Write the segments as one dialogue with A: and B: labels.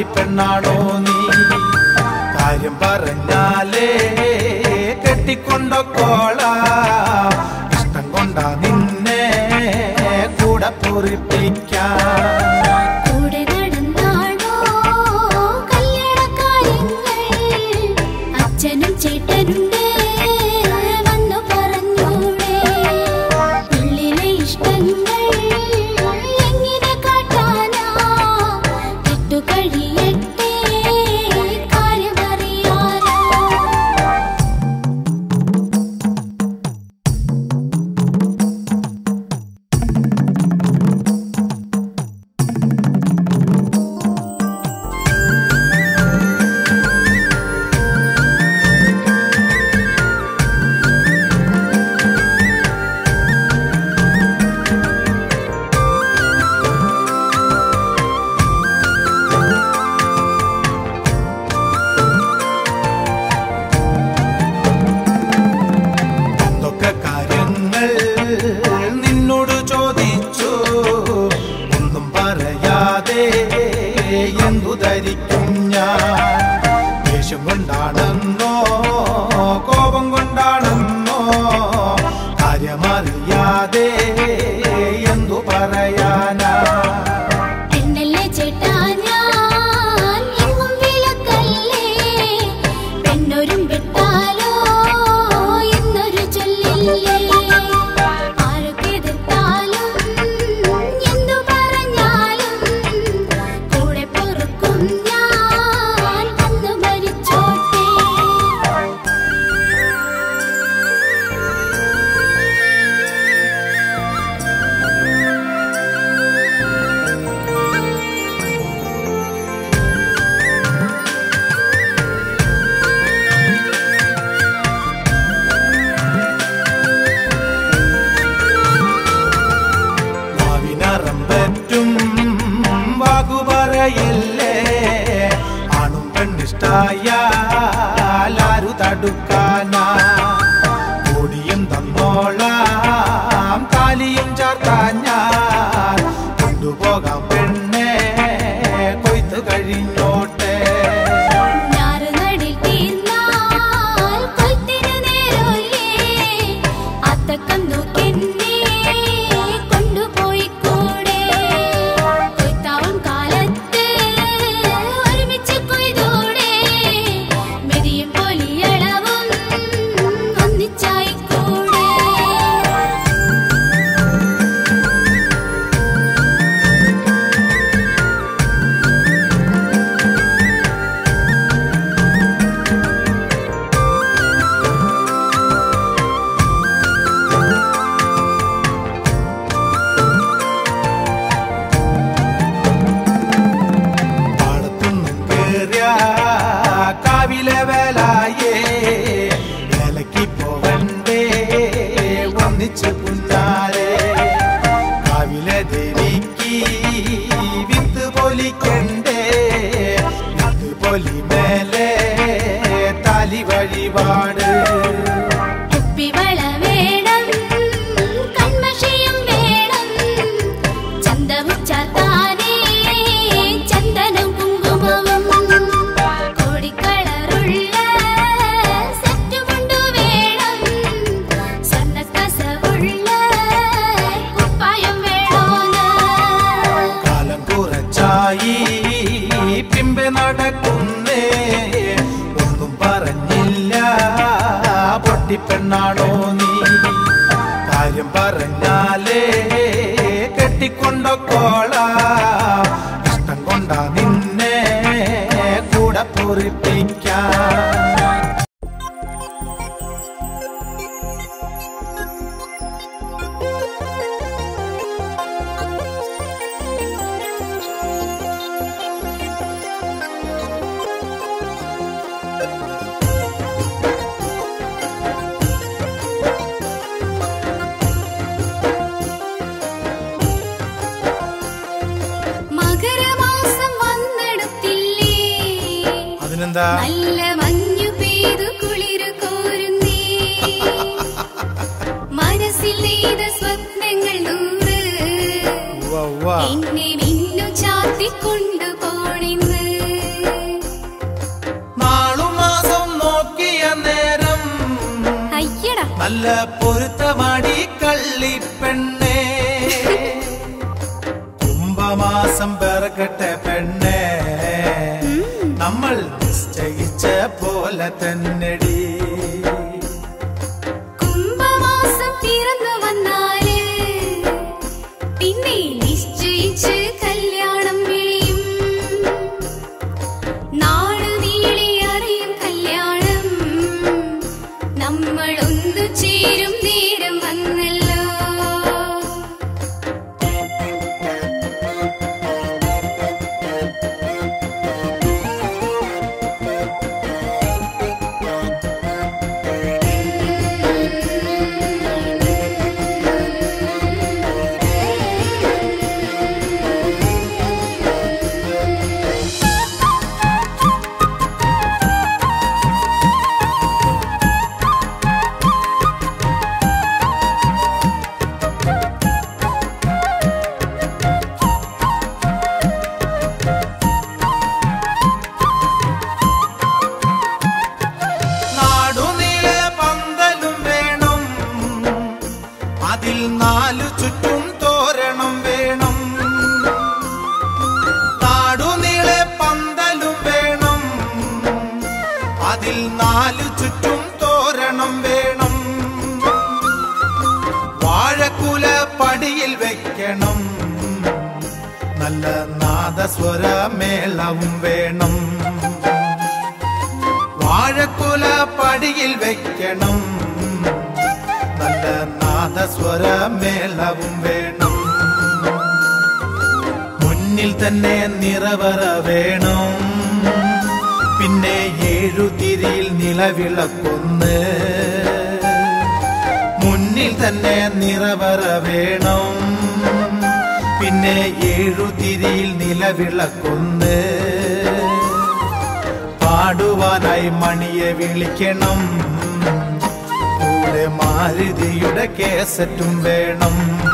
A: പൊട്ടിപ്പെണ്ണാണോ നീ? കാര്യം പറഞ്ഞാലേ കെട്ടിക്കൊണ്ടോളാം, ഇഷ്ടം കൊണ്ടാ നിന്നെ കൂടെ പൊറിപ്പിക്കാൻ.
B: അച്ഛനും ചേട്ടനുണ്ട് വന്നു പറഞ്ഞൂടെ, ഉള്ളിലെ ഇഷ്ടങ്ങൾ എങ്ങനെ കാട്ടാനാ? കിട്ടു കഴിയട്ടെ കാര്യമറിയാനാ.
A: നിന്നോട് ചോദിച്ചു ഒന്നും പറയാതെ എന്തു ധരിക്കും ഞാൻ? ദേഷ്യം കൊണ്ടാണെന്നോ കോപം കൊണ്ടാണെന്നോ കാര്യമറിയാതെ എന്തു പറയാനാ?
B: പെണ്ണല്ലേ ചേട്ടാ ഞാൻ എങ്ങും വിളക്കല്ലേ, പെണ്ണൊരും വിട്ടാലോ എന്നൊരു ചൊല്ലില്ലേ?
A: വാകുപറയില്ലേ ആണും പെണ്ണിഷ്ടായാലാരു തടുക്കാനാ? കോടിയും തന്നോളാം താലിയും ചാർത്താൻ ഞാൻ, കൊണ്ടുപോകാം പെണ്ണെ കൊയ്ത്ത് കഴിഞ്ഞോട്ടെ. കാവിലെ വേലായേ വേലയ്ക്ക് പോവണ്ടേ ഒന്നിച്ച് പുന്നാരെ? കാവിലെ ദേവിക്ക് വിത്ത് പൊലിക്കണ്ടേ, വിത്ത് പൊലി മേലെ താലി വഴിപാട്.
B: കുപ്പിവള വേണം കൺമഷിയും വേണം, ചന്തവും ചാത്താനേ ചന്ദനം കുങ്കുമവും, കോടിക്കളറുള്ള സെറ്റുമുണ്ടു വേണം, സ്വർണ്ണക്കസവുള്ള കുപ്പായം വേണോന്ന്.
A: കാലം കുറച്ചായി പിമ്പെ നടക്കുന്നേ, ഒന്നും പറഞ്ഞില്ല പൊട്ടിപ്പെണ്ണാണോ നീ? കാര്യം പറഞ്ഞാലേ കെട്ടിക്കൊണ്ടോളാം, ഇഷ്ടം കൊണ്ടാ നിന്നെ കൂടെ പൊറിപ്പിക്കാൻ.
B: മകരമാസം വന്നെടുത്തില്ലേ, അതിനെന്താ? നല്ല മഞ്ഞു പെയ്തു കുളിരു കോരുന്നേ, മനസ്സിൽ നെയ്ത സ്വപ്നങ്ങൾ നൂറ് എന്നെ മിന്നു ചാത്തിക്കൊണ്ടു പോണിന്ന്.
A: നല്ല പൊരുത്തമാടി കള്ളിപ്പെണ്ണേ കുംഭമാസം പിറക്കട്ടെ പെണ്ണേ നമ്മൾ നിശ്ചയിച്ച പോലെ തന്നെടി
B: കുംഭമാസം പിറന്നു വന്നാല് പിന്നെ നിശ്ചയിച്ച് കല്യാണം വിളിയും നാട് നീളി അറിയും കല്യാണം നമ്മൾ ഒന്നു ചേരും നേരം വന്നല്ലോ
A: നാലു ചുറ്റും തോരണം വേണം നാടുനീളെ പന്തലും വേണം അതിൽ നാലു ചുറ്റും തോരണം വേണം വാഴക്കുല പടിയിൽ വെക്കണം നല്ല നാദസ്വരമേളവും വേണം വാഴക്കുല പടിയിൽ വെക്കണം നല്ല നാദസ്വരമേളവും വേണം മുന്നിൽ തന്നെ നിറവറ വേണം പിന്നെ 7 തിരിയിൽ നിലവിളക്കൊന്ന് മുന്നിൽ തന്നെ നിറവറ വേണം പിന്നെ 7 തിരിയിൽ നിലവിളക്കൊന്ന് പാടുവാനായി മണിയെ വിളിക്കണം മാരുതിയുടെ കേസറ്റും വേണം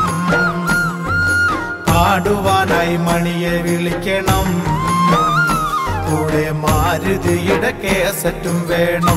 A: പാടുവാനായി മണിയെ വിളിക്കണം കൂടെ മാരുതിയുടെ കേസറ്റും വേണം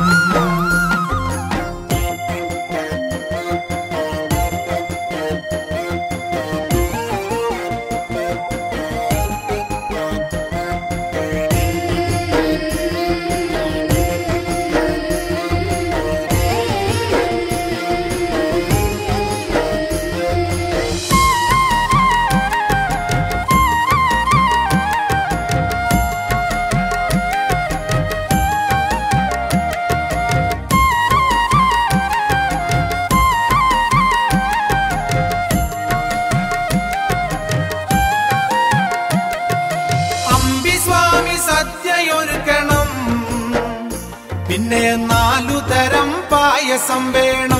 A: സദ്യയൊരുക്കണം പിന്നെ 4 തരം പായസം വേണം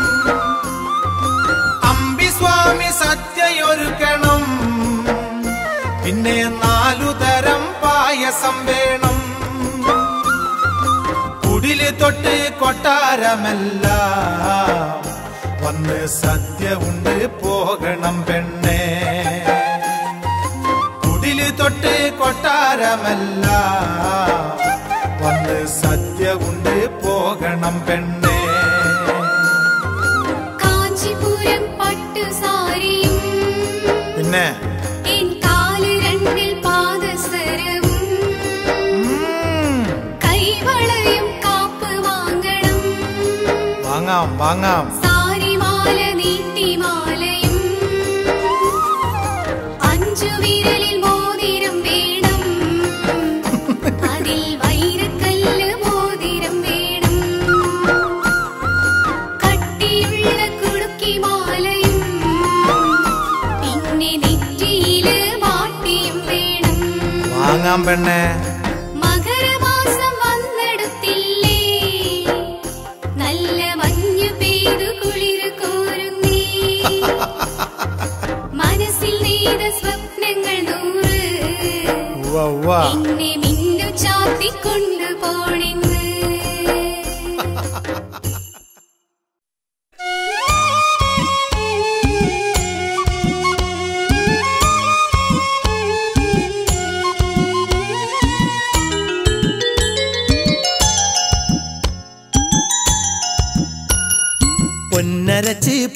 A: അമ്പിസ്വാമി സദ്യയൊരുക്കണം പിന്നെ 4 തരം പായസം വേണം കുടില് തൊട്ട് കൊട്ടാരമല്ല വന്ന് സദ്യ ഉണ്ട് പോകണം പെണ്ണേ തൊട്ട് കൊട്ടാരമല്ല വന്ന് സദ്യ കൊണ്ട് പോകണം പെണ്ണേ
B: കാഞ്ചിപുരം പട്ടു സാരിയും
A: പിന്നെ
B: കാല് 2 പാദസരവും കൈവളയും കാപ്പ് വാങ്ങണം
A: വാങ്ങാം വാങ്ങാം
B: സാരിമാല നീട്ടിമാലയും 5 വിരലിൽ മോതിരം വേണം അതിൽ വൈരക്കല്ല് മോതിരം വേണം കട്ടിയുള്ള കുടുക്കിമാലയും പിന്നെ നെറ്റിയില് മാട്ടിയും വേണം
A: വാങ്ങാം പെണ്ണേ
B: മകരമാസം വന്നെടുത്തില്ലേ നല്ല മഞ്ഞു പെയ്തു കുളിര് കോരുന്നേ മനസ്സിൽ നെയ്ത സ്വപ്നങ്ങൾ 100 എന്നെ മിന്നു ചാത്തിക്കൊണ്ടു പോണെന്ന്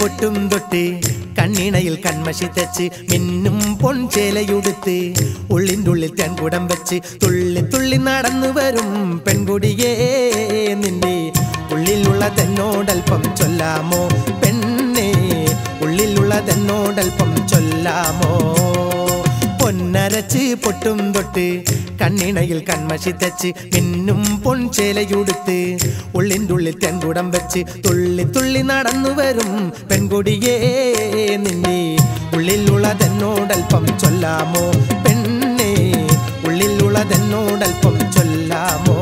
C: പൊട്ടും തൊട്ട് കണ്ണിണയിൽ കൺമഷി തച്ച് മിന്നും പൊൻചേലയുടുത്ത് ഉള്ളിൻ്റെ ഉള്ളിൽ തെൻകുടം വെച്ച് തുള്ളി തുള്ളി നടന്നു വരും പെൺകുടിയേ നിന്റെ ഉള്ളിലുള്ളതെന്നോടൽപ്പം ചൊല്ലാമോ പെണ്ണേ ഉള്ളിലുള്ളതെന്നോടൽപ്പം ചൊല്ലാമോ പൊന്നരച്ച് പൊട്ടും തൊട്ട് കണ്ണിണയിൽ കൺമഷി തച്ച് മിന്നും പൊൻചേലയുടുത്ത് ഉള്ളിൻ്റെ ഉള്ളിൽ തെൻകുടം വെച്ച് തുള്ളി തുള്ളി നടന്നു വരും പെൺകുടിയേ നിന്നെ ഉള്ളിലുള്ളതെന്നോടൽപ്പം ചൊല്ലാമോ പെണ്ണേ ഉള്ളിലുള്ളതെന്നോടൽപ്പം ചൊല്ലാമോ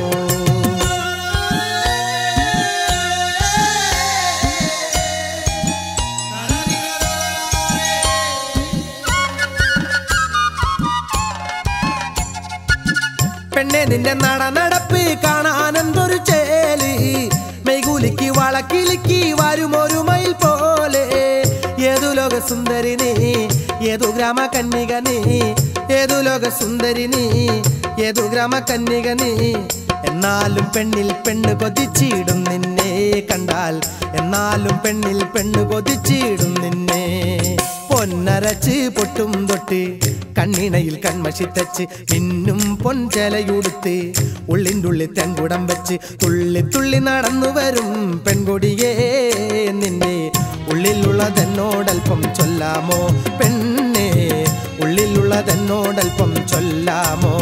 C: പെണ്ണെ നിന്റെ നടപ്പ് കാണാനെന്തൊരു ചേല് മെയ്കൂലിക്ക് വളക്കിലിക്ക് വരുമൊരു മയിൽ പോലെ ഏതു ലോക സുന്ദരിനി ഏതു ഗ്രാമ കന്യകനി ഏതു ലോക സുന്ദരിനി ഏതു ഗ്രാമ കന്യകനി എന്നാലും പെണ്ണിൽ പെണ്ണ് കൊതിച്ചിടും നിന്നെ കണ്ടാൽ എന്നാലും പെണ്ണിൽ പെണ്ണ് കൊതിച്ചിടും നിന്നെ പൊന്നരച്ച് പൊട്ടും തൊട്ട് കണ്ണിണയിൽ കൺമഷി തച്ച് മിന്നും പൊൻചേലയുടുത്ത് ഉള്ളിൻ്റെ ഉള്ളിൽ തെൻകുടം വെച്ച് തുള്ളി തുള്ളി നടന്നു വരും പെൺകൊടിയേ നിന്നെ ഉള്ളിലുള്ളതെന്നോടൽപ്പം ചൊല്ലാമോ പെണ്ണേ ഉള്ളിലുള്ളതെന്നോടൽപ്പം ചൊല്ലാമോ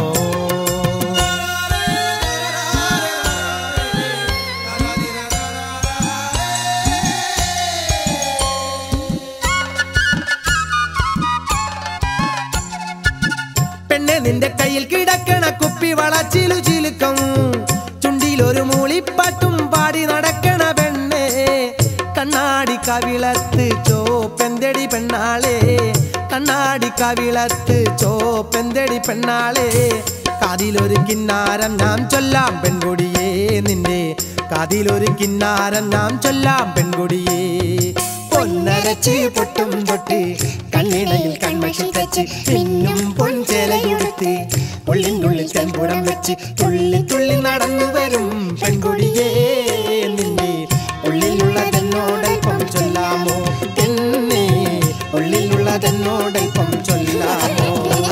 C: പെണ്ണെ നിന്റെ കയ്യിൽ കിടക്കണ കുപ്പി വളച്ചിലു ചിലുക്കം ചുണ്ടിലൊരു മൂളിപ്പാട്ടും പാടി നടക്കണ പെണ്ണെ കണ്ണാടി കവിളത്ത് ചോപ്പെന്തടി പെണ്ണാളെ കണ്ണാടി കവിളത്ത് ചോപ്പെന്തടി പെണ്ണാളെ കാതിലൊരു കിന്നാരം ഞാൻ ചൊല്ലാം പെൺകൊടിയേ നിന്റെ കാതിലൊരു കിന്നാരം ഞാൻ ചൊല്ലാം പെൺകൊടിയേ പൊന്നരച്ച് പൊട്ടും തൊട്ട് കണ്ണിണയിൽ കൺമഷി തച്ച് മിന്നും പൊൻചേലയുടുത്ത് ഉള്ളിൻ്റെ ഉള്ളിൽ തെൻകുടം വെച്ച് തുള്ളി തുള്ളി നടന്നു വരും പെൺകൊടിയേ നിന്നെ ഉള്ളിലുള്ളതെന്നോടൽപ്പം ചൊല്ലാമോ എന്നെ ഉള്ളിലുള്ളതെന്നോടൽപ്പം ചൊല്ലാമോ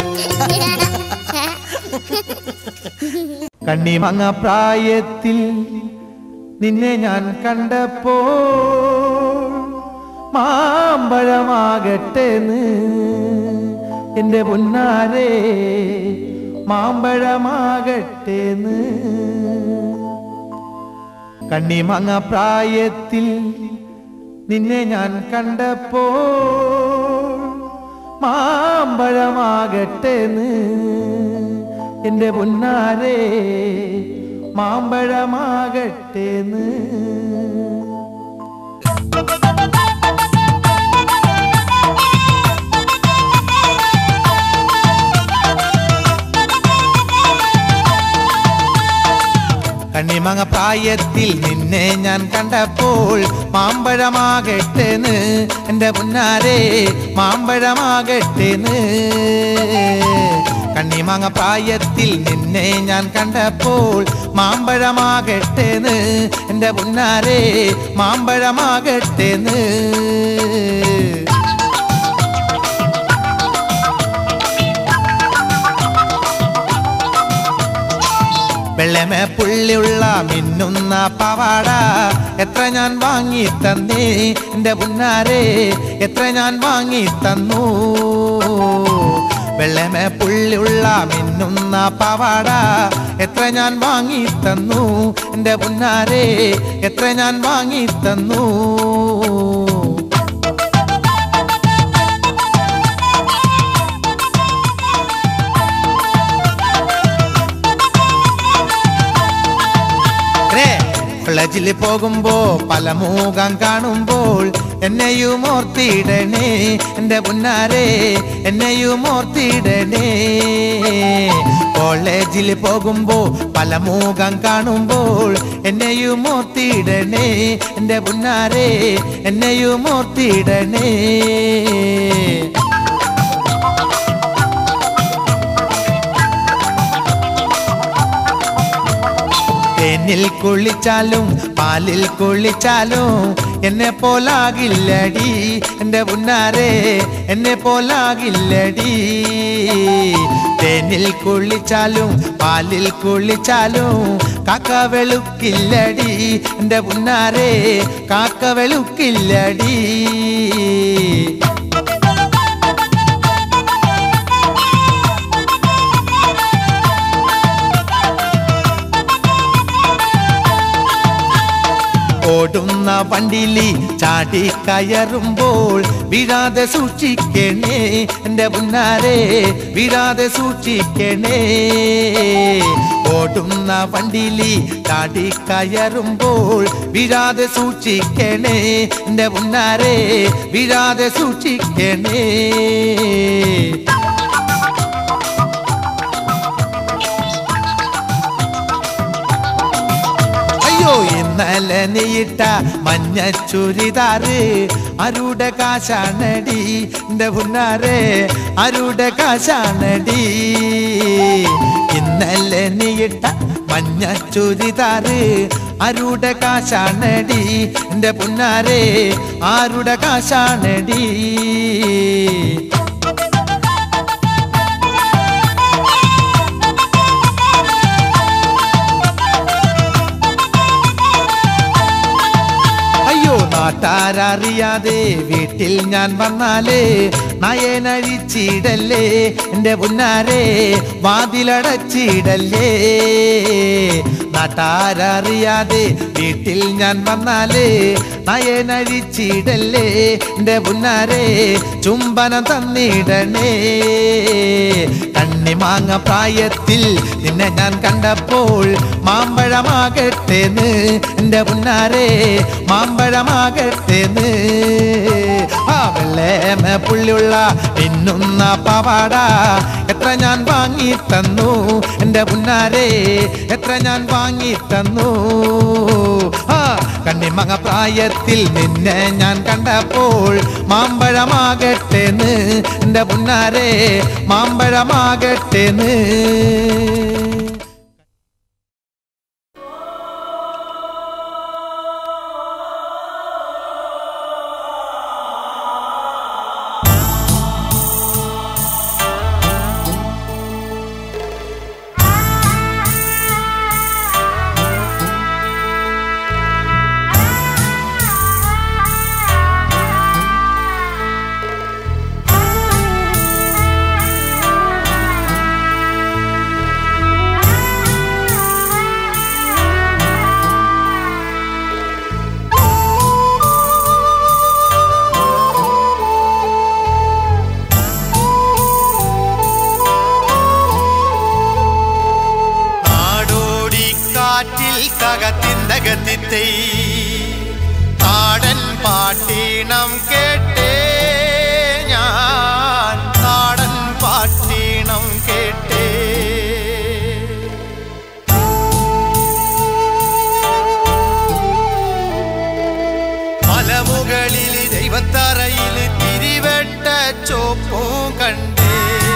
C: കണ്ണിമങ്ങ പ്രായത്തിൽ നിന്നെ ഞാൻ കണ്ടപ്പോൾ മാമ്പഴമാകട്ടെന്ന് എൻ്റെ പൊന്നാരേ മാമ്പഴമാകട്ടെന്ന് കണ്ണിമങ്ങ പ്രായത്തിൽ നിന്നെ ഞാൻ കണ്ടപ്പോൾ മാമ്പഴമാകട്ടെന്ന് എൻ്റെ പൊന്നാരേ മാമ്പഴമാകട്ടെന്ന് കണ്ണിമങ്ങ പ്രായത്തിൽ നിന്നെ ഞാൻ കണ്ടപ്പോൾ മാമ്പഴമാകട്ടെന്ന് എൻ്റെ പൊന്നാരേ മാമ്പഴമാകട്ടെന്ന് കണ്ണിമങ്ങ പ്രായത്തിൽ നിന്നെ ഞാൻ കണ്ടപ്പോൾ മാമ്പഴമാകട്ടെന്ന് എൻ്റെ പൊന്നാരേ മാമ്പഴമാകട്ടെന്ന് വെള്ളമേ പുള്ളിയുള്ള മിന്നുന്ന പവാട എത്ര ഞാൻ വാങ്ങി തന്നേ എൻ്റെ പൊന്നാരേ എത്ര ഞാൻ വാങ്ങി തന്നു വെള്ളമേ പുള്ളിയുള്ള മിന്നുന്ന പവാട എത്ര ഞാൻ വാങ്ങി തന്നു എൻ്റെ പൊന്നാരേ എത്ര ഞാൻ വാങ്ങി തന്നു കോളേജിൽ പോകുമ്പോ പല മുഖം കാണുമ്പോൾ എന്നെയും ഓർത്തിടണേ എൻ്റെ പൊന്നാരേ എന്നെയും ഓർത്തിടണേ കോളേജിൽ പോകുമ്പോ പല മുഖം കാണുമ്പോൾ എന്നെയും ഓർത്തിടണേ എൻ്റെ പൊന്നാരേ എന്നെയും ഓർത്തിടണേ തേനിൽ കുളിച്ചാലും പാലിൽ കുളിച്ചാലും എന്നെ പോലാകില്ലടി എൻ്റെ പുന്നാരെ എന്നെ പോലാകില്ലടി തേനിൽ കുളിച്ചാലും പാലിൽ കുളിച്ചാലും കാക്ക വെളുക്കില്ലടി എൻ്റെ പുന്നാരെ കാക്ക വെളുക്കില്ലടി ഓടുന്ന വണ്ടിലി ചാടി കയറുമ്പോൾ വീഴാതെ സൂക്ഷിക്കണേ എൻ്റെ പുന്നാരെ വീഴാതെ സൂക്ഷിക്കണേ ഓടുന്ന വണ്ടിലി ചാടി കയറുമ്പോൾ വീഴാതെ സൂക്ഷിക്കണേ എൻ്റെ പുന്നാരെ വീഴാതെ സൂക്ഷിക്കണേ ഇന്നലെ നീയിട്ട മഞ്ഞ ചുരിദാറ് ആരുടെ കാശാണടി എൻ്റെ പുന്നാരെ ആരുടെ കാശാണടി ഇന്നലെ നീയിട്ട മഞ്ഞ ചുരിദാറ് ആരുടെ കാശാണടി എൻ്റെ പുന്നാരെ ആരുടെ കാശാണടി നാട്ടാരറിയാതെ വീട്ടിൽ ഞാൻ വന്നാലേ നയനഴിച്ചിടല്ലേ എൻ്റെ പുന്നാരെ വാതിലടച്ചിടല്ലേ നാട്ടാരറിയാതെ വീട്ടിൽ ഞാൻ വന്നാലേ നയനഴിച്ചിടല്ലേ എൻ്റെ പുന്നാരെ ചുംബനം തന്നിടണേ കണ്ണിമാങ്ങ പ്രായത്തിൽ നിന്നെ ഞാൻ കണ്ടപ്പോൾ മാമ്പഴമാകട്ടേന്ന് എൻ്റെ പുന്നാരെ മാമ്പഴമാകട്ടേന്ന് ആ വെള്ളേമ പുള്ളിയുള്ള മിന്നുന്ന പാവാട എത്ര ഞാൻ വാങ്ങി തന്നു എൻ്റെ പുന്നാരെ എത്ര ഞാൻ വാങ്ങി തന്നു ആ കണ്ണിമങ്ങ പ്രായത്തിൽ നിന്നെ ഞാൻ കണ്ടപ്പോൾ മാമ്പഴമാകട്ടേന്ന് എൻ്റെ പുന്നാരെ മാമ്പഴമാകട്ടേന്ന് നാടൻ പാട്ടീണം കേട്ടേ ഞാൻ നാടൻ പാട്ടീണം കേട്ടേ മലമുകളിൽ ദൈവത്തറയിൽ തിരിവെട്ട ചോപ്പും കണ്ടേ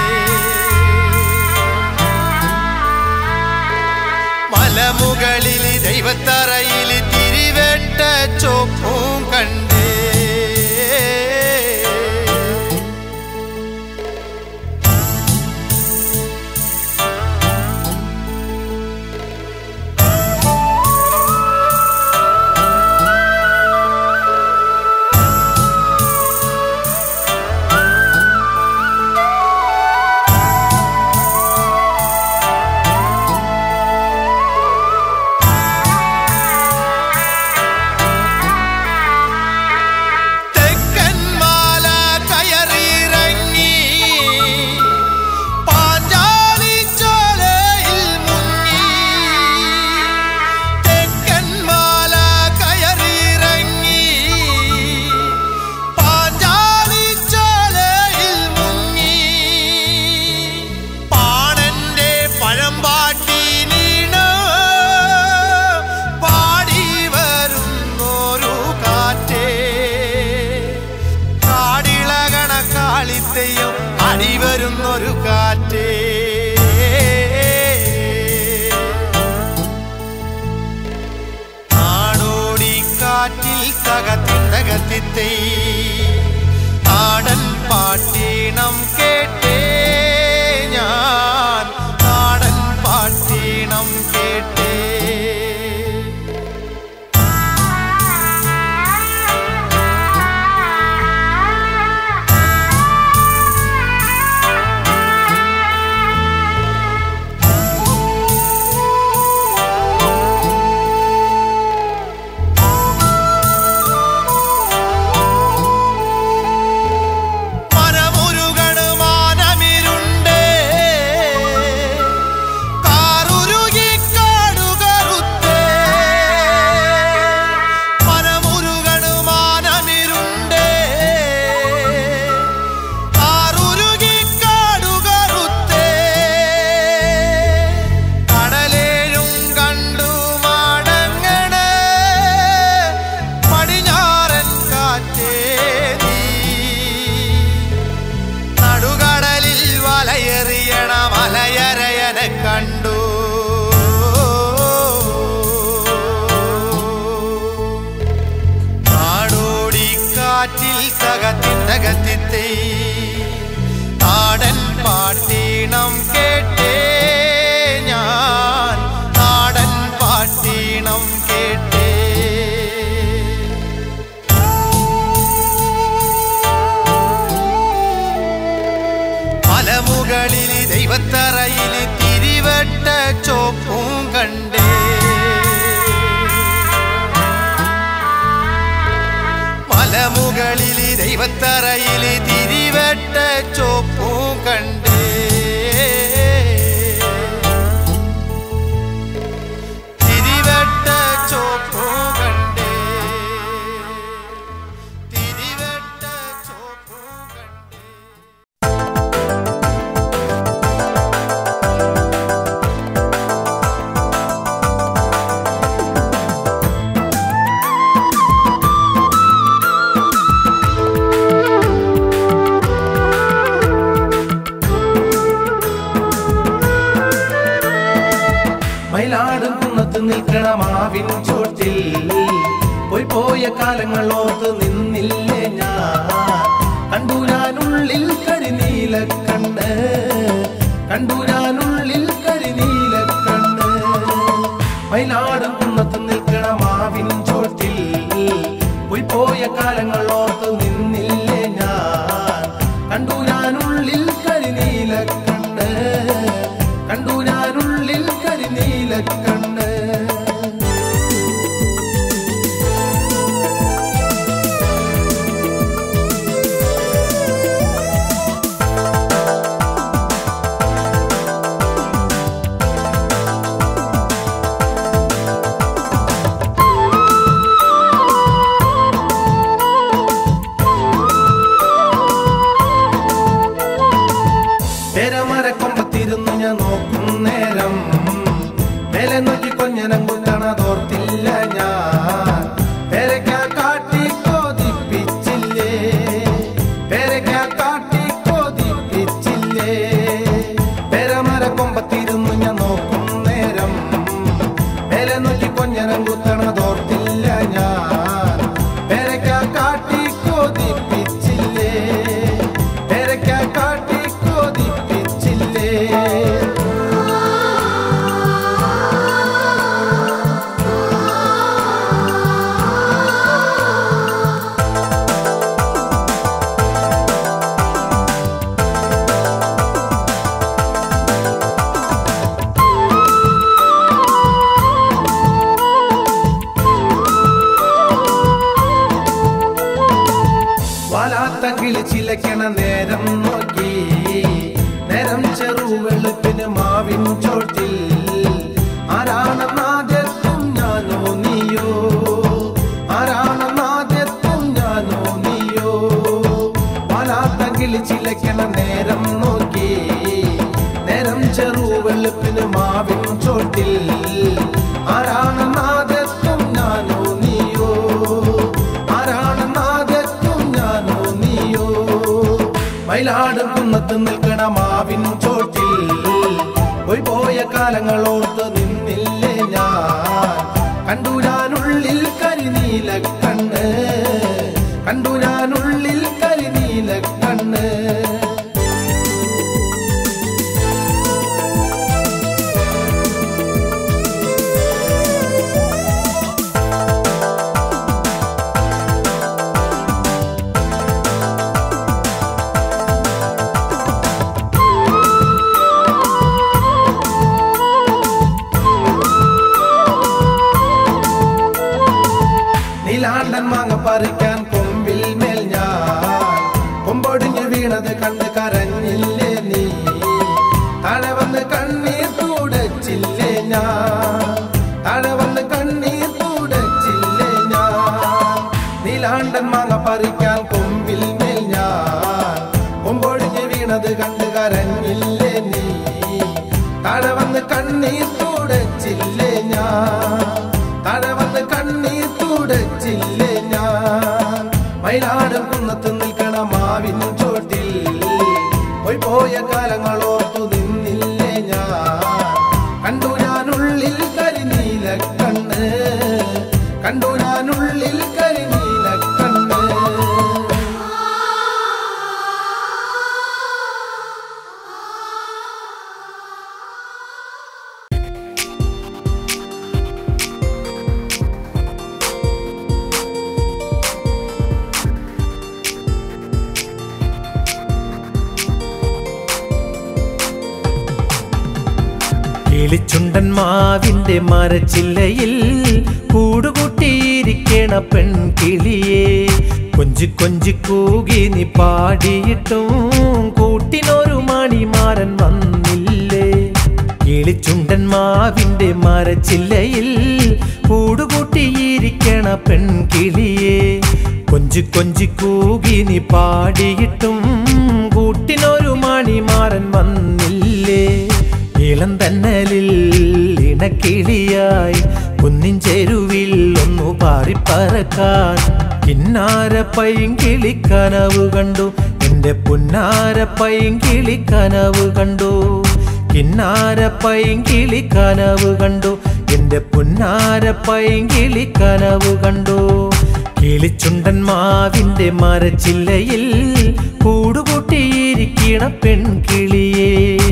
C: മലമുകളിൽ ദൈവത്തറയിൽ തിരിവെട്ട ചോപ്പും കണ്ടേ അടിവരുന്നൊരു കാറ്റേ നാടോടി കാറ്റിൽ തകത്തി
A: തകത്തിത്തൈ നാടൻ പാട്ടീണം കേട്ടേ ഞാൻ നാടൻ പാട്ടീണം കേട്ടേ കണ്ടു നാടോടിക്കാറ്റിൽ തകത്തിത്തൈ നാടൻ പാട്ടീണം കേട്ടേ ഞാൻ നാടൻ പാട്ടീണം കേട്ടേ മലമുകളിൽ ദൈവത്തറയിൽ തിരിവട്ട ചോപ്പും കണ്ടേ മലമുകളിൽ ദൈവത്തറയിൽ തിരിവട്ട ചോപ്പും കണ്ടേ തിരിവട്ട ചോപ്പും കണ്ടേ തിരിവട്ട ചോപ്പും കണ്ടേ
C: മയിലാടും കുന്നത്ത് നിൽക്കണ മാവിൻ ചോട്ടിൽ പോയി പോയ കാലങ്ങളോത്ത് നിന്നില്ലേ ഞാൻ കണ്ടൂരാനുള്ളിൽ കരിനീല കണ്ണ് കണ്ടൂരാനുള്ളിൽ കരിനീല കണ്ണ് മയിലാടും കുന്നത്ത് നിൽക്കണ മാവിൻ ചോട്ടിൽ പോയി പോയ കാലങ്ങളോത്ത് നിന്നില്ലേ ഞാൻ കണ്ടൂരാനുള്ളിൽ കരിനീല കണ്ണ് കണ്ടൂരാനുള്ളിൽ കരിനീല കണ്ണ് പെരമരക്കൊമ്പത്തിരുന്നു ഞാൻ നോക്കും നേരം മേലെ നോക്കി കൊഞ്ഞനം കുത്തണതോർത്തില്ല ഞാൻ പെരക്കാ കാട്ടി കോതിപ്പിച്ചില്ലേ പെരക്കാ കാട്ടി കോതിപ്പിച്ചില്ലേ പെരമരക്കൊമ്പത്തിരുന്നു ഞാൻ നോക്കും നേരം മേലെ നോക്കി കൊഞ്ഞനം കുത്തണതോർത്തില്ല ഞാൻ പെരക്കാ കാട്ടി കോതിപ്പിച്ചില്ലേ പെരക്കാ കാട്ടി കോതിപ്പിച്ചില്ലേ വാലാത്തങ്കിളി ചിലക്കണ നേരം നോക്കി നേരം ചെറുവെളുപ്പിന് മാവിൻ ചോട്ടിൽ ആരാണെന്നാദ്യത്തും ഞാനോ നീയോ ആരാണെന്നാദ്യത്തും ഞാനോ നീയോ വാലാത്തങ്കിളി ചിലക്കണ നേരം നോക്കി നേരം ചെറുവെളുപ്പിന് മാവിൻ ചോട്ടിൽ ആരാണെന്നാദ്യത്തും ഞാനോ നീയോ ആരാണെന്നാദ്യത്തും ഞാനോ നീയോ മയിലാടും കുന്നത്ത് നിൽക്കണ മാവിൻ ചോട്ടിൽ പോയി പോയ കാലങ്ങളോർത്ത് നിന്നില്ലേ ഞാൻ കണ്ടൂരാനുള്ളിൽ കരിനീല കണ്ണ് കണ്ടു ഞാൻ താഴെ വന്ന് കണ്ണീർ തുടച്ചില്ലേ ഞാൻ നീലാണ്ടൻ മാങ്ങ പറിക്കാൻ കൊമ്പിൽ മേൽ ഞാൻ കൊമ്പൊഴിഞ്ഞ് വീണത് കണ്ട് കരഞ്ഞില്ലേ നീ താഴെ വന്ന് കണ്ണീർ തുടച്ചില്ലേ ഞാൻ താഴെ വന്ന് കണ്ണീർ തുടച്ചില്ലേ ഞാൻ മയിലാടും കുന്നത്ത് നിൽക്കണ മാവിൻ ചോട്ടിൽ പോയി പോയ കാലങ്ങളോർത്തു നിന്നില്ലേ ഞാൻ കണ്ടു ഞാനുള്ളിൽ കരിനീല കണ്ണ് കണ്ടു ഞാനുള്ളിൽ കരിനീല കണ്ണ് കിളിച്ചുണ്ടൻ മാവിന്റെ മരച്ചില്ലയിൽ കൂടുകൂട്ടിയിരിക്കണ പെൺകിളിയെ കൊഞ്ചി കൊഞ്ചി കൂകി നീ പാടിയിട്ടും കൂട്ടിനൊരു മണിമാരൻ വന്നില്ലേ കിളിച്ചുണ്ടൻ മാവിന്റെ മരച്ചില്ലയിൽ കൂടുകൂട്ടിയിരിക്കണ പെൺകിളിയെ കൊഞ്ചി കൊഞ്ചി കൂകി നീ പാടിയിട്ടും കൂട്ടിനൊരു മണിമാരൻ വന്നില്ലേ ഇളം തന്നലിൽ ഇണക്കിളിയായി കുന്നിൻ ചെരുവിൽ ഒന്നു പാറിപ്പറക്കാൻ കിന്നാര പൈങ്കിളി കനവ് കണ്ടു എന്റെ പുന്നാര പൈങ്കിളി കനവ് കണ്ടു കിന്നാര പൈങ്കിളി കനവ് കണ്ടു എന്റെ പുന്നാര പൈങ്കിളി കനവ് കണ്ടു കിളിച്ചുണ്ടൻ മാവിന്റെ മരച്ചില്ലയിൽ കൂടുകൂട്ടിയിരിക്കണ പെൺകിളിയേ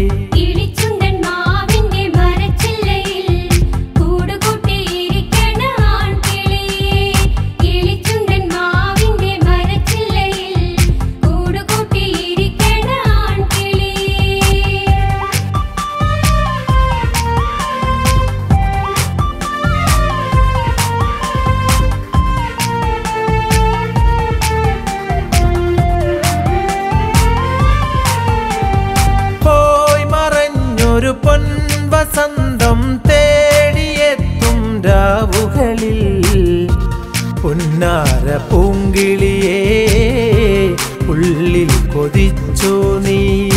C: പൊൻവസന്തം തേടിയെത്തും രാവുകളിൽ പുന്നാര പൂങ്കിളിയേ ഉള്ളിൽ കൊതിച്ചു നീ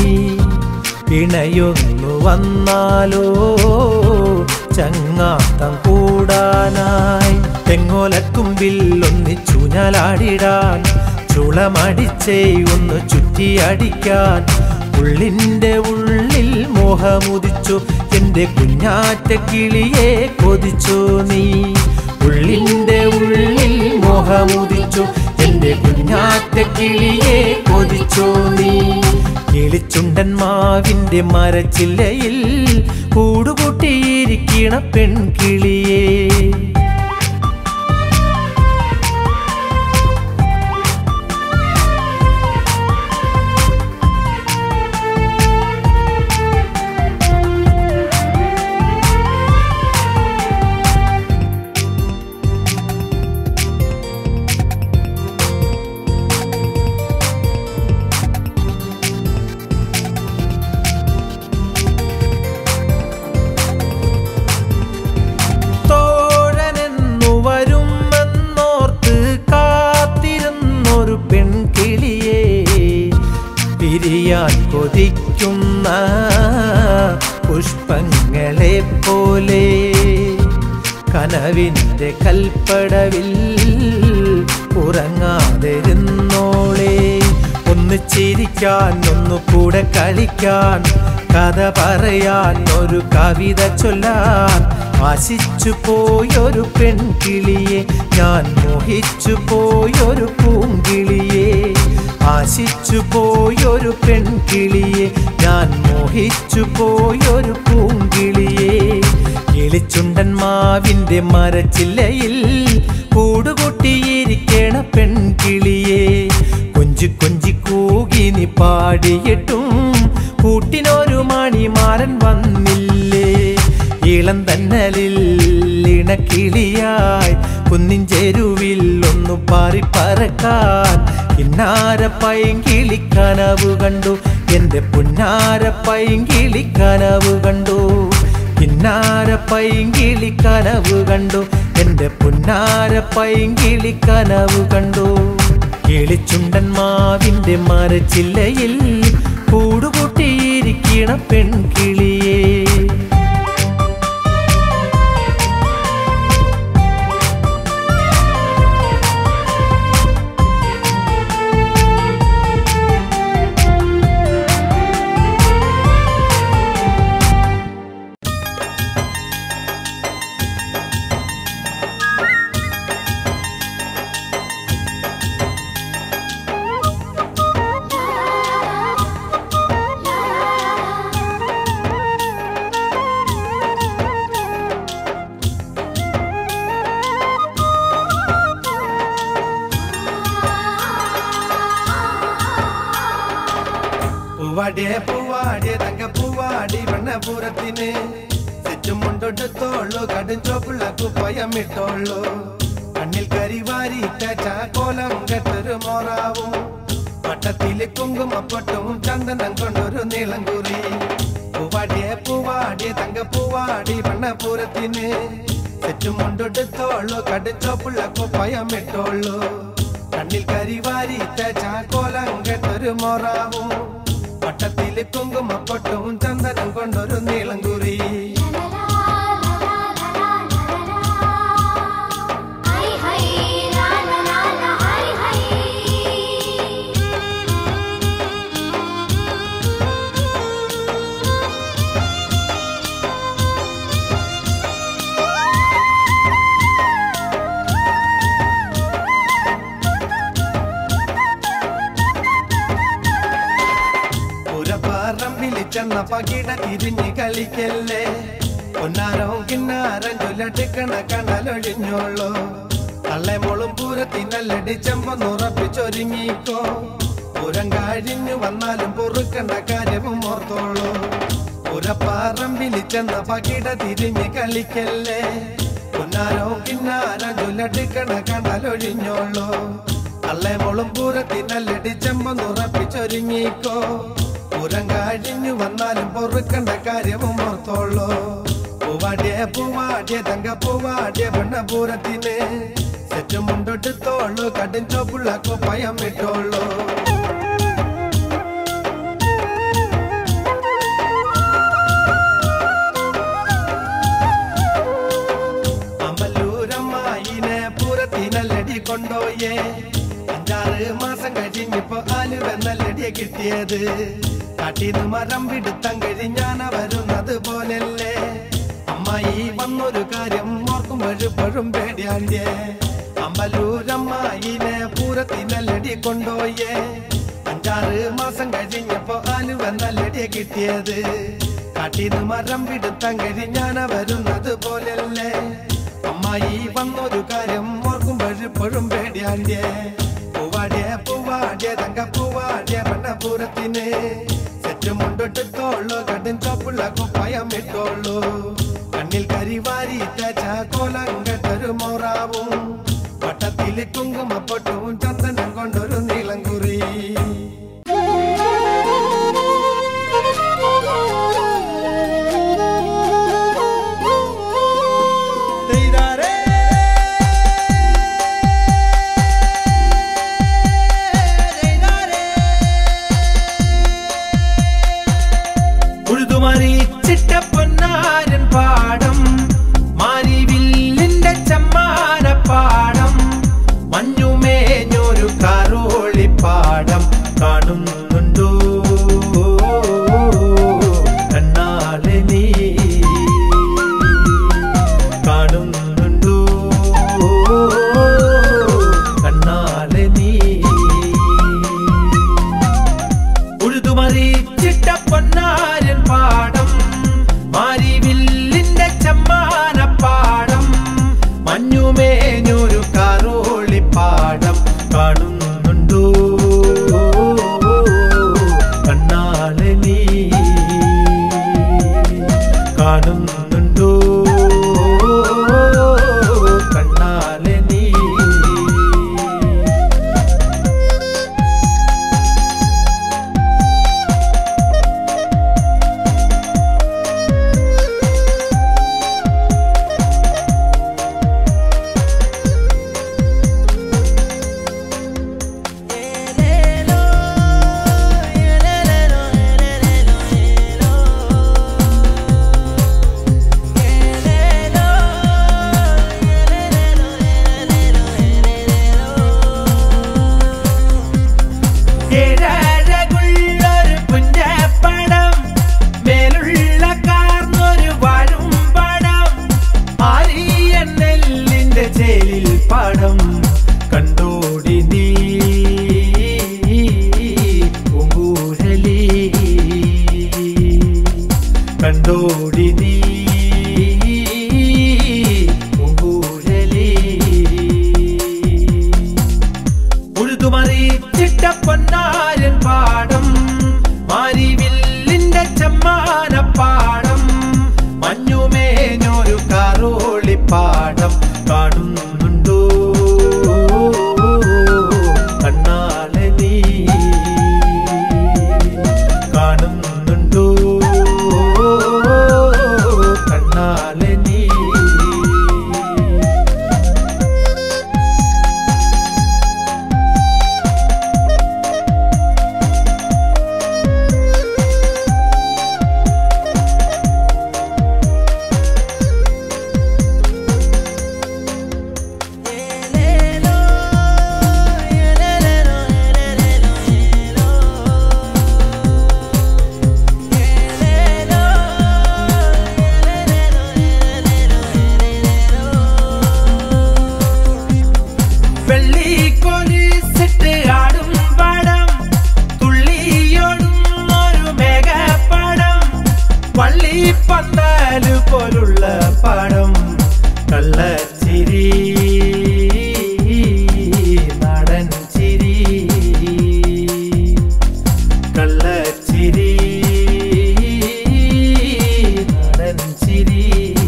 C: ഇണയൊന്നു വന്നാലോ ചങ്ങാത്തം കൂടാനായി തെങ്ങോലക്കുമ്പിൽ ഒന്നിച്ചു ഞാലാടിടാൻ ചുളമടിച്ചേ ഒന്ന് ചുറ്റിയടിക്കാൻ ഉള്ളിൻ്റെ ഉള്ളിൽ മോഹമുദിച്ചു എൻ്റെ കുഞ്ഞാറ്റ കിളിയെ കൊതിച്ചു നീ ഉള്ളിൻ്റെ ഉള്ളിൽ മോഹമുദിച്ചു എൻ്റെ കുഞ്ഞാറ്റ കിളിയെ കൊതിച്ചു നീ കിളിച്ചുണ്ടൻ മാവിൻ്റെ മരച്ചില്ലയിൽ കൂടുകൂട്ടിയിരിക്കണ പെൺകിളിയേ കൊതിക്കുന്ന പുഷ്പങ്ങളെ പോലെ കനവിൻ്റെ കൽപ്പടവിൽ ഉറങ്ങാതിരുന്നോളെ ഒന്ന് ചിരിക്കാൻ ഒന്നു കൂടെ കളിക്കാൻ കഥ പറയാൻ ഒരു കവിത ചൊല്ലാൻ ആശിച്ചു പോയൊരു പെൺകിളിയെ ഞാൻ മോഹിച്ചു പോയൊരു പൂങ്കിളിയെ ആശിച്ചു പോയൊരു പെൺകിളിയെ ഞാൻ മോഹിച്ചു പോയൊരു പൂങ്കിളിയെ കിളിച്ചുണ്ടൻ മാവിൻ്റെ മരച്ചില്ലയിൽ കൂടുകൂട്ടിയിരിക്കണ പെൺകിളിയെ കൊഞ്ചി കൊഞ്ചി കൂകി നീ പാടിയിട്ടും കൂട്ടിനൊരു മണിമാരൻ വന്നില്ലേ ഇളം തന്നലിൽ ഇണക്കിളിയായി കുന്നിൻ ചെരുവിൽ ഒന്നു പാറിപ്പറക്കാൻ കിന്നാര പൈങ്കിളി കനവ് കണ്ടു എൻ്റെ പുന്നാര പൈങ്കിളി കനവ് കണ്ടു കിന്നാര പൈങ്കിളി കനവ് കണ്ടു എന്റെ പുന്നാര പൈങ്കിളി കനവ് കണ്ടു കിളിച്ചുണ്ടൻ മാവിന്റെ മരച്ചില്ലയിൽ കൂടുകൂട്ടിയിരിക്കണ പെൺകിളിയേ
A: പൂവാടിയെ തങ്ക പൂവാടി വണ്ണപുരത്തിന് ചുറ്റുമുണ്ടൊടുത്തോളൂ കടും ചോപ്പുള്ള കുപ്പയമിട്ടോളൂ കണ്ണിൽ കരിവാരി ചാക്കോലം കെട്ടൊരു മോറാവും പട്ടത്തില് കുങ്കുമപ്പൊട്ടും ചന്ദനം കൊണ്ടൊരു നീളം കുറി പൂവാടിയെ തങ്ക പൂവാടി വണ്ണപുരത്തിന് ചുറ്റുമുണ്ടൊടുത്തോളൂ കടും ചോപ്പുള്ള കുപ്പയമിട്ടോളൂ കണ്ണിൽ കരിവാരി ചാക്കോലം കെട്ടൊരു മോറാവും പട്ടത്തില് കുങ്കുമപ്പൊട്ടും ചന്ദനം കൊണ്ടൊരു നീളം കുറി ചെന്ന പകിട തിരിഞ്ഞ് കളിക്കല്ലേ പൊന്നാരവും കിന്നാരം ചൊല്ലട്ടിക്കണ കണ്ടലൊഴിഞ്ഞോളൂ തള്ളെ മോളും പൂരത്തിനല്ലടി ചെമ്പൊന്നുറപ്പിച്ചൊരുങ്ങിക്കോ പൂരം കഴിഞ്ഞു വന്നാലും പൊറുക്കണ്ട കാര്യവും ഓർത്തോളൂ പുരപ്പാറമ്പിൽ ചെന്ന പകിട തിരിഞ്ഞ് കളിക്കല്ലേ പൊന്നാരവും കിന്നാരം ചൊല്ലട്ടിക്കണ കണ്ടലൊഴിഞ്ഞോളൂ തള്ളെ മോളും പൂരത്തിനല്ലടി ചെമ്പൊന്നുറപ്പിച്ചൊരുങ്ങിക്കോ പൂരം കഴിഞ്ഞു വന്നാലും പൊറുക്കണ്ട കാര്യവും ഓർത്തോളൂ പൂവാടിയെ തങ്ക പൂവാടിയെ വണ്ണപുരത്തിന് ചുറ്റുമുണ്ടൊടുത്തോളൂ കടും ചോപ്പുള്ള കുപ്പയമിട്ടോളൂ അമ്പലൂരമ്മായിനെ പൂരത്തിനല്ലടി കൊണ്ടോയേ 5-6 മാസം കഴിഞ്ഞിപ്പോ ആലുവെന്നല്ലടിയെ കിട്ടിയത് കാട്ടീന്ന് മരം പിടുത്തം കഴിഞ്ഞാന വരുന്നത് പോലല്ലേ അമ്മായി വന്നൊരു കാര്യം ഓർക്കുമ്പോഴും പേടിയാണ്ടിയേ അമ്പലൂരമ്മായിനെ പൂരത്തിനല്ലടി കൊണ്ടോയേ 5-6 മാസം കഴിഞ്ഞപ്പോ ആലുവെന്നല്ലടിയെ കിട്ടിയത് കാട്ടീന്ന് മരം പിടുത്തം കഴിഞ്ഞാന വരുന്നത് പോലല്ലേ അമ്മായി വന്നൊരു കാര്യം ഓർക്കുമ്പോഴും പേടിയാണ്ടിയേ പൂവാടിയെ തങ്ക പൂവാടിയെ വണ്ണപുരത്തിന് ചുറ്റുമുണ്ടൊടുത്തോളൂ കടും ചോപ്പുള്ള കുപ്പയമിട്ടോളൂ കണ്ണിൽ കരിവാരി ചാക്കോലം കെട്ടൊരു മോറാവും പട്ടത്തില് കുങ്കുമപ്പൊട്ടും ചന്ദനം കൊണ്ടൊരു നീളം കുറി
C: പൊന്നാരൻ പാടം മാരിവില്ലിന്റെ ചമ്മാനപ്പാടം മഞ്ഞുമേ
A: പാടം കണ്ടോടി നീ പൂങ്കൂഴലി കണ്ടോടി നീ പൂങ്കൂഴലി ഉഴുതുമറിച്ചിട്ട പൊന്നാരൻ പാടം മാരിവില്ലിന്റെ ചെമ്മാനപ്പാടം മഞ്ഞുമേഞ്ഞൊരു കാറോളിപ്പാടം കാണുന്നുണ്ടോ കണ്ണാലെ നീ കാണുന്നുണ്ടോ കണ്ണാലെ നീ പന്തല് പോലുള്ള പാടം കള്ളച്ചിരി നടൻ ചിരി കള്ളച്ചിരി നടൻ ചിരി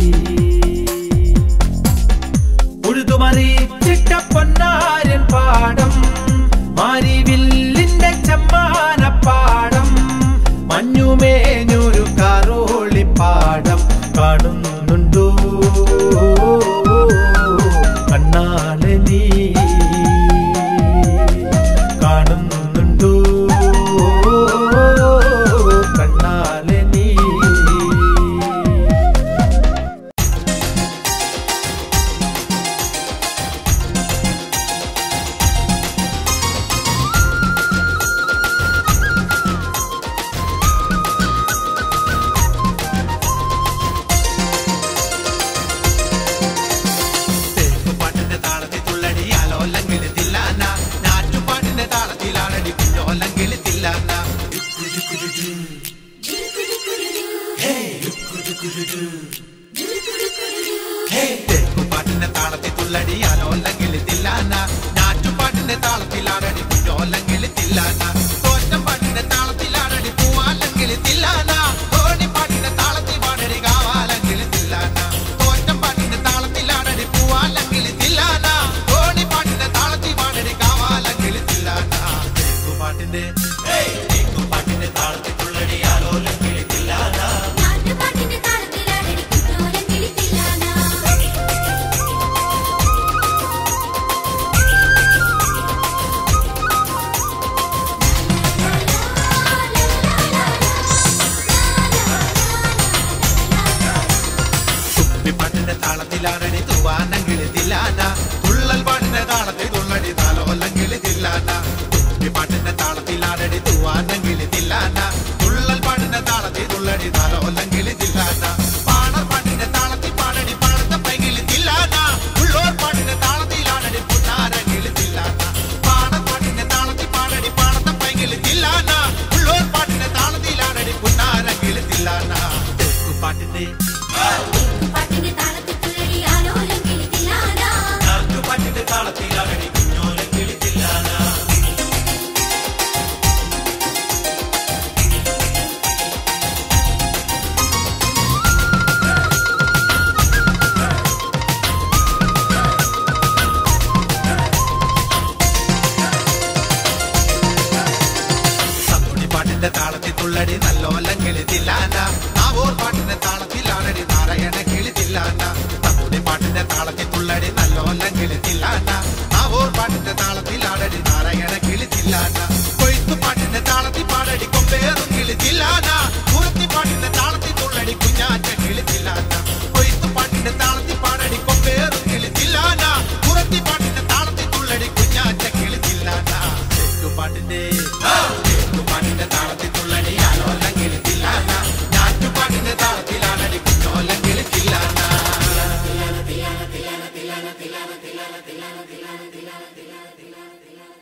A: ഉഴുതുമറിച്ചിട്ട പൊന്നാരൻ പാടം മാരിവില്ലിന്റെ ചെമ്മാനപ്പാടം മഞ്ഞുമേഞ്ഞൊരു കാറോളിപ്പാടം കാണുന്നുണ്ടോ കണ്ണാലെ നീ കാണുന്നുണ്ടോ കണ്ണാലെ നീ പാട്ടിന്റെ താളത്തിൽ തുള്ളടിയാലോ അല്ലെങ്കിൽ തില്ലാന ഞാറ്റുപാട്ടിന്റെ താളത്തിലാടടി കുഞ്ഞോല്ലെങ്കിൽ തില്ലാന തോറ്റം പാട്ടിന്റെ താളത്തിലാടടി പൂവാല്ലെങ്കിൽ തില്ലാന ഓണിപ്പാട്ടിന്റെ താളത്തിൽ പാടടി കാവാലെങ്കിൽ തില്ലാന തോറ്റം പാട്ടിന്റെ താളത്തിലാടടി പൂവാല്ലെങ്കിൽ തില്ലാന ഓണിപ്പാട്ടിന്റെ താളത്തിൽ പാടടി കാവാലെങ്കിൽ തില്ലാന പാട്ടിന്റെ പാട്ടിന്റെ താളത്തിൽ തുള്ളടിയാലോ അല്ലെങ്കിൽ തില്ലാന താളത്തിലാടടി തൂവാനെങ്കിൽ തില്ലാന തുള്ളൽ പാട്ടിന്റെ താളത്തിൽ തുള്ളടി താലോ അല്ലെങ്കിൽ തില്ലാന